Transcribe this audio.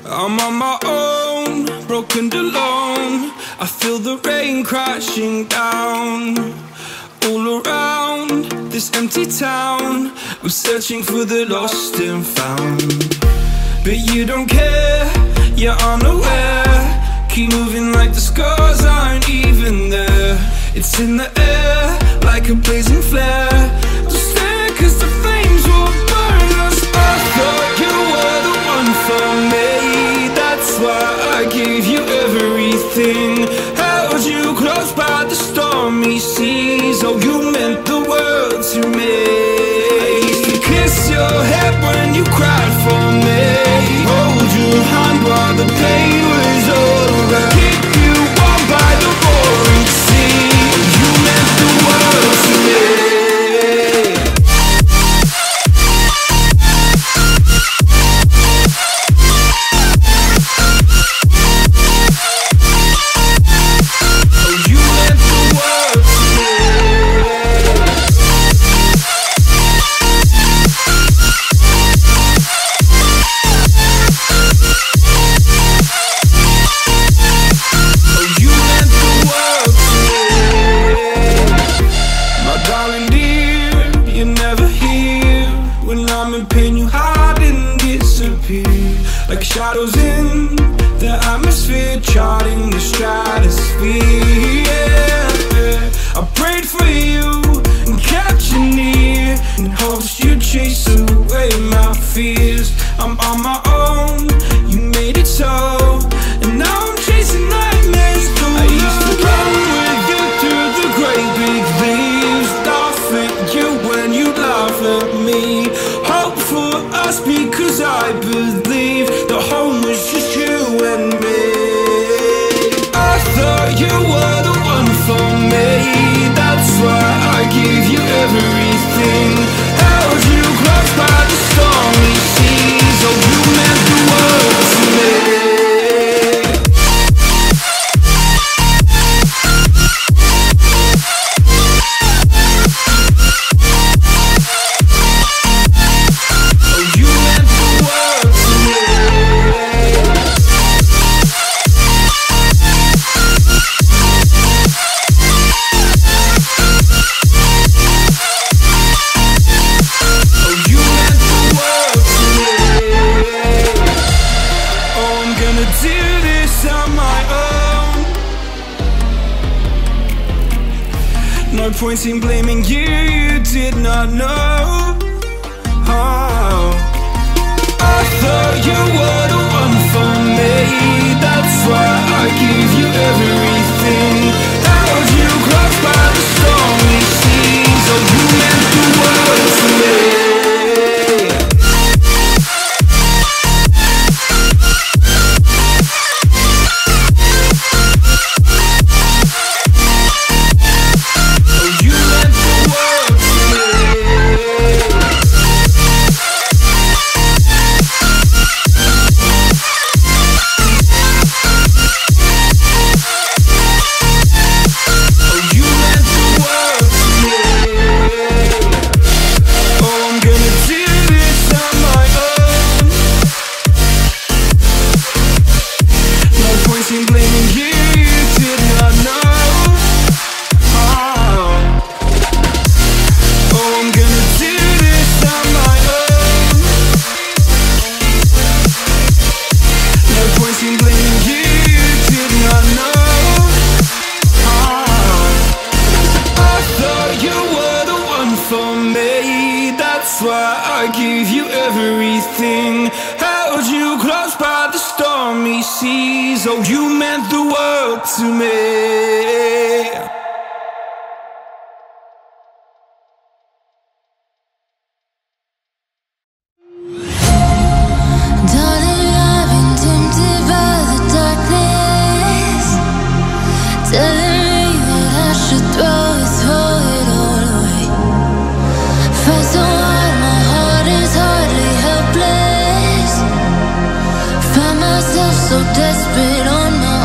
I'm on my own, broken and alone. I feel the rain crashing down all around this empty town. I'm searching for the lost and found, but you don't care, you're unaware. Keep moving like the scars aren't even there. It's in the air like a blazing flare. Don't stare cause the flames will burn us. I thought you were the one for me, that's why I gave you everything. Held you close by the stormy seas. Oh, you meant the world to me. I used to kiss your head when you cried for me, hold your hand while the pain was over, keep you warm by the roaring sea. You meant the world to me. Like shadows in the atmosphere, charting the stratosphere. Yeah. I prayed for you and kept you near, in hopes you'd chase away my fears. I'm on my own, you made it so, and now I'm chasing nightmares too. I used to run with you through the great big leaves, laugh at you when you laugh at me. Hope for us because I believe the home was just you and me. I thought you were the one for me, that's why I gave you everything. Held you close by the stormy seas. Oh, you meant the world to me. No point in blaming you, you did not know. Oh. I thought you were the one for me, that's why I gave you everything. Held you close by the stormy seas. Oh, you meant the world to me. That's why I gave you everything. Held you close by the stormy seas. Oh, you meant the world to me. Darling, I've been tempted by the darkness, telling me that I should throw it all away. Fight so hard, my heart is hardly helpless. Find myself so desperate on my